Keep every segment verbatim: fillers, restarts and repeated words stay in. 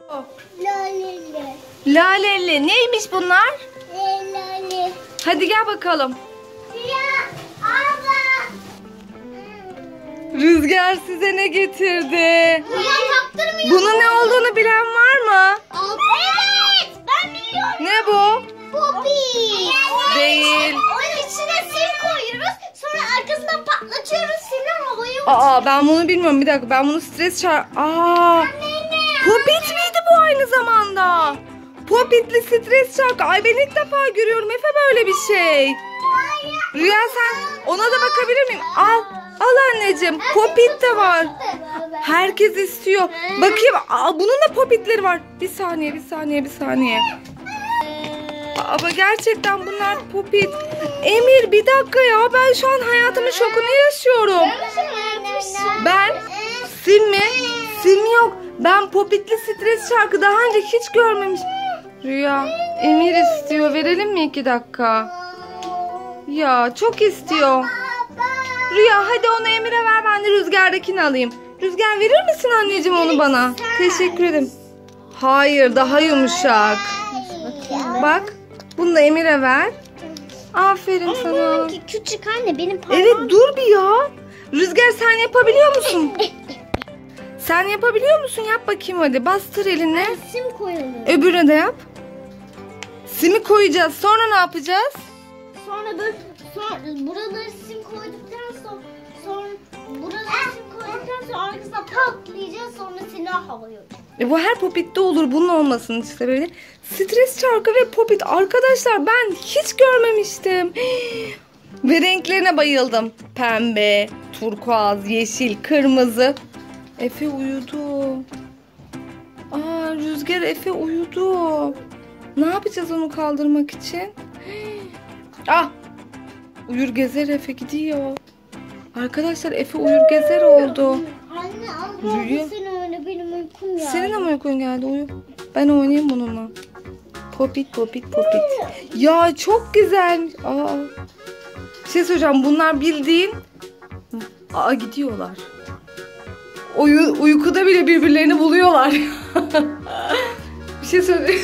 Laleli. Laleli. Neymiş bunlar? Laleli. Hadi gel bakalım. Ya abla. Rüzgar size ne getirdi? Uyan kaptırmıyor. Bunun ne olduğunu bilen var mı? Evet. Ben biliyorum. Ne bu? Popi. Değil. Onun içine sim koyuyoruz. Sonra arkasından patlatıyoruz. Simler havaya uçuyor. Aa, ben bunu bilmiyorum. Bir dakika, ben bunu stres çağır... Aa, Popit miydi bu aynı zamanda? Popitli stres çarkı. Ay, ben ilk defa görüyorum Efe böyle bir şey. Rüya, sen ona da bakabilir miyim? Al. Al anneciğim. Popit de var. Herkes istiyor. Bakayım. Aa, bunun da popitleri var. Bir saniye, bir saniye, bir saniye. Ama gerçekten bunlar popit. Emir, bir dakika ya. Ben şu an hayatımın şokunu yaşıyorum. Ben sim mi? Sim yok. Ben popitli stres şarkı daha önce hiç görmemiş. Rüya, Emir istiyor. Verelim mi iki dakika? Ya çok istiyor. Rüya, hadi onu Emir'e ver, ben de Rüzgar'dakini alayım. Rüzgar, verir misin anneciğim onu bana? Teşekkür ederim. Hayır, daha yumuşak. Bak, bunu da Emir'e ver. Aferin sana. Küçük anne, benim parmağım. Evet, dur bir ya. Rüzgar, sen yapabiliyor musun? Sen yapabiliyor musun? Yap bakayım hadi. Bastır eline. Sim koyalım. Öbürüne de yap. Simi koyacağız. Sonra ne yapacağız? Sonra böyle sonra buraları sim koyduktan sonra sonra buraları sim koyduktan sonra arkasına patlayacağız, sonra silah havaya uçacak. E bu her popitte olur. Bunun olmasın işte böyle. Stres çarkı ve popit. Arkadaşlar, ben hiç görmemiştim. Ve renklerine bayıldım. Pembe, turkuaz, yeşil, kırmızı. Efe uyudu. Aa, Rüzgar, Efe uyudu. Ne yapacağız onu kaldırmak için? Ah! Uyur gezer Efe gidiyor. Arkadaşlar, Efe uyur gezer oldu. Anne al Rüya. sen oyna, benim uykum ya. Senin de mi uykun geldi? Uyu. Ben oynayayım bununla. Popit, popit, popit. Ya çok güzel. Aa. Bir şey söyleyeceğim. Bunlar bildiğin Aa, gidiyorlar. Uyu, uykuda bile birbirlerini buluyorlar. Bir şey söyleyeyim.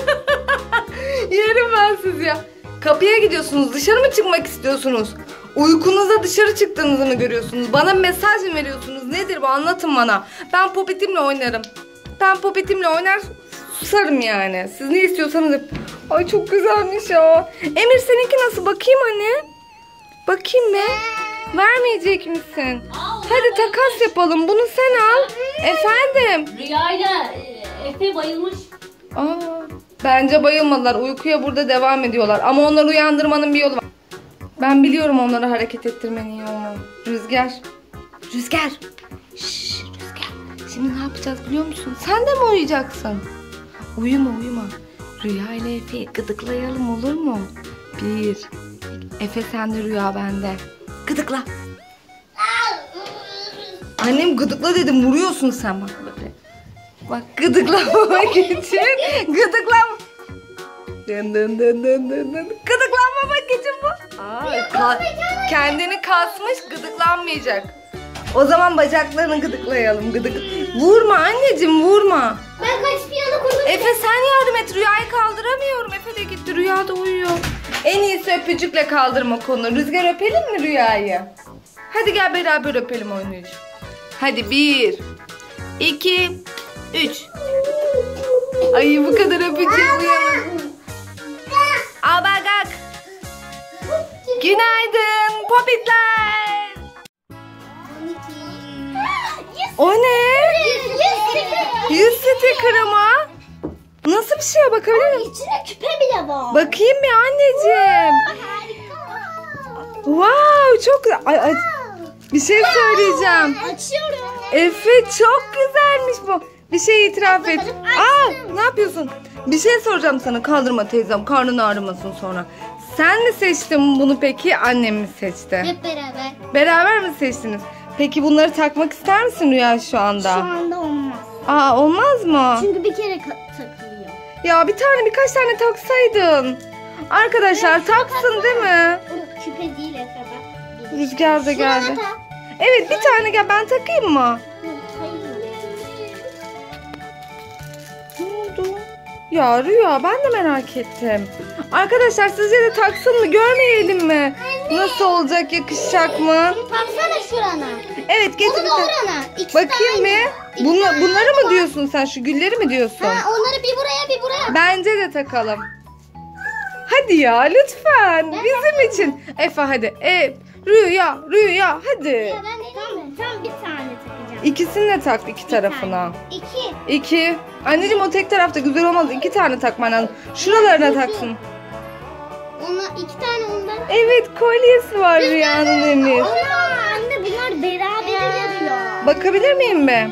Yerim ben siz ya. Kapıya gidiyorsunuz. Dışarı mı çıkmak istiyorsunuz? Uykunuzda dışarı çıktığınızı mı görüyorsunuz? Bana mesaj mı veriyorsunuz? Nedir bu? Anlatın bana. Ben popitimle oynarım. Ben popitimle oynar susarım yani. Siz ne istiyorsanız. Ay, çok güzelmiş ya. Emir, seninki nasıl? Bakayım anne. Bakayım mı? Vermeyecek misin? Aa, hadi takas yapalım. Bunu sen al. Efendim? Rüyayla e, Efe bayılmış. Aa, bence bayılmadılar. Uykuya burada devam ediyorlar. Ama onları uyandırmanın bir yolu var. Ben biliyorum onları hareket ettirmenin yolunu. Rüzgar. Rüzgar. Şşş, Rüzgar. Şimdi ne yapacağız biliyor musun? Sen de mi uyuyacaksın? Uyuma, uyuma. Rüya ile Efe'yi gıdıklayalım, olur mu? Bir. Efe sende, Rüya bende. Gıdıkla. Annem gıdıkla dedim, vuruyorsun sen bak böyle. Bak, gıdıklamamak için gıdıklam. Dın dın dın dın dın dın. Gıdıklanmamak için bu. Aa, ka kendini kasmış, gıdıklanmayacak. O zaman bacaklarını gıdıklayalım. Gıdık. Vurma anneciğim, vurma. Ben kaç piyanı kurdum. Efe, sen yardım et. Rüyayı kaldıramıyorum. Efe de gitti. Rüya da uyuyor. En iyisi öpücükle kaldırma konu. Rüzgar, öpelim mi Rüyayı? Hadi gel beraber öpelim oynayıcı. Hadi bir, iki, üç. Ay, bu kadar öpücük uyanın. Al bak. Günaydın popitler. O ne? Yüz sticker'ı mı? Nasıl bir şey, bakabilir miyim? İçine küpe bile var. Bakayım bir anneciğim. Harika. Wow, çok güzel. Ay, ay. Bir şey söyleyeceğim. Açıyorum. Efe, çok güzelmiş bu. Bir şey itiraf et. Aa, ne yapıyorsun? Bir şey soracağım sana. Kaldırma teyzem. Karnın ağrımasın sonra. Sen mi seçtin bunu peki? Annem mi seçti? Hep beraber. Beraber mi seçtiniz? Peki bunları takmak ister misin Rüya şu anda? Şu anda olmaz. Aa, olmaz mı? Çünkü bir kere takılıyor. Ya bir tane birkaç tane taksaydın. Arkadaşlar Evet, taksın değil mi? O küpe değil Efe bak. Rüzgar da geldi. Şuna tak. Evet, bir tane gel, ben takayım mı? Hayır. Ya Rüya ben de merak ettim. Arkadaşlar sizce de taksın mı görmeyelim mi? Nasıl olacak, yakışacak mı? Baksana şurana. Evet getir. Onu da orana. İkisi de Bakayım aynı. mı? İkisi Bunla, de bunları aynı. mı diyorsun sen, şu gülleri mi diyorsun? Ha, onları bir buraya bir buraya. Bence de takalım. Hadi ya lütfen Ben bizim için. Efe hadi. E, Rüya Rüya hadi. Ya ben deneyeyim mi? Tam bir tane takacağım. İkisini de tak iki Bir tarafına. tane. İki. İki. Anneciğim o tek tarafta güzel olmaz. İki tane takman lazım. Şuralarına taksın. Ona iki tane ondan. Evet kolyesi var Rüya'nın Emir. Ana anne bunlar beraber yarıyor. Bakabilir miyim be?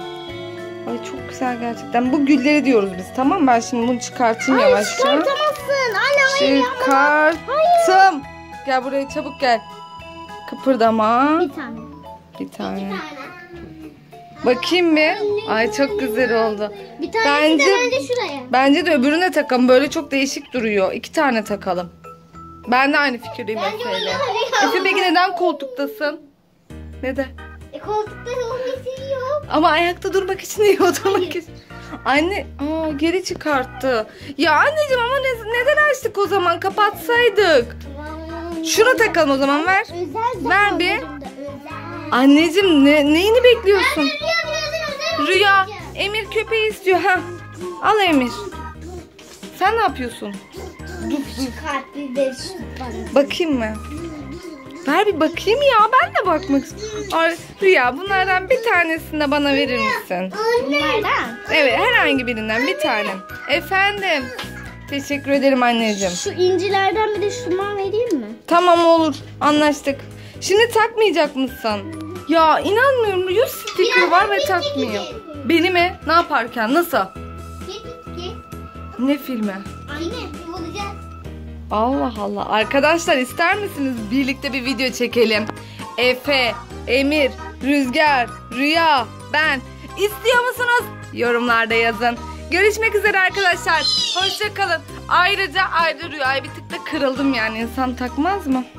Ay çok güzel gerçekten. Bu gülleri diyoruz biz, tamam mı? Ben şimdi bunu çıkartayım Hayır yavaşça. çıkartamazsın. Anne hayır yapma. Çıkarttım. Gel buraya çabuk gel. Kıpırdama. Bir tane. Bir tane. Bir tane. Bakayım mı? Ay çok güzel oldu. Bir tanesi Bence- de bence şuraya. Bence de öbürüne takalım. Böyle çok değişik duruyor. İki tane takalım. Ben de aynı fikirdeyim Bence Efe'yle. onlar Efe peki neden koltuktasın? Neden? E, koltukta olması yok. Ama ayakta durmak için iyi oturmak için. Anne aa, geri çıkarttı. Ya anneciğim ama ne- neden açtık o zaman? Kapatsaydık. Şunu takalım o zaman, ver. Özel Ver bir. zamanlarımda özel. Anneciğim ne, neyini bekliyorsun? Rüya birazdan özel Rüya yapacağım. Emir köpeği istiyor. Ha. Al Emir. Sen ne yapıyorsun? Çıkart bir beş bana. Bakayım mı? Ver bir bakayım ya. Ben de bakmak istiyorum. Ay, Rüya bunlardan bir tanesini de bana verir misin? Bunlardan. Evet herhangi birinden bir tane. Efendim. Teşekkür ederim anneciğim. Şu incilerden bir de şundan vereyim mi? Tamam olur. Anlaştık. Şimdi takmayacak mısın? Ya inanmıyorum. Yüz sticker var ve takmıyor. Beni mi? Ne yaparken? Nasıl? Git git. Ne filmi? Anne bulacağız. Allah Allah. Arkadaşlar ister misiniz birlikte bir video çekelim? Efe, Emir, Rüzgar, Rüya, ben. İstiyor musunuz? Yorumlarda yazın. Görüşmek üzere arkadaşlar. Hoşça kalın. Ayrıca ayrıca Rüya'ya bir tık da kırıldım yani. İnsan takmaz mı?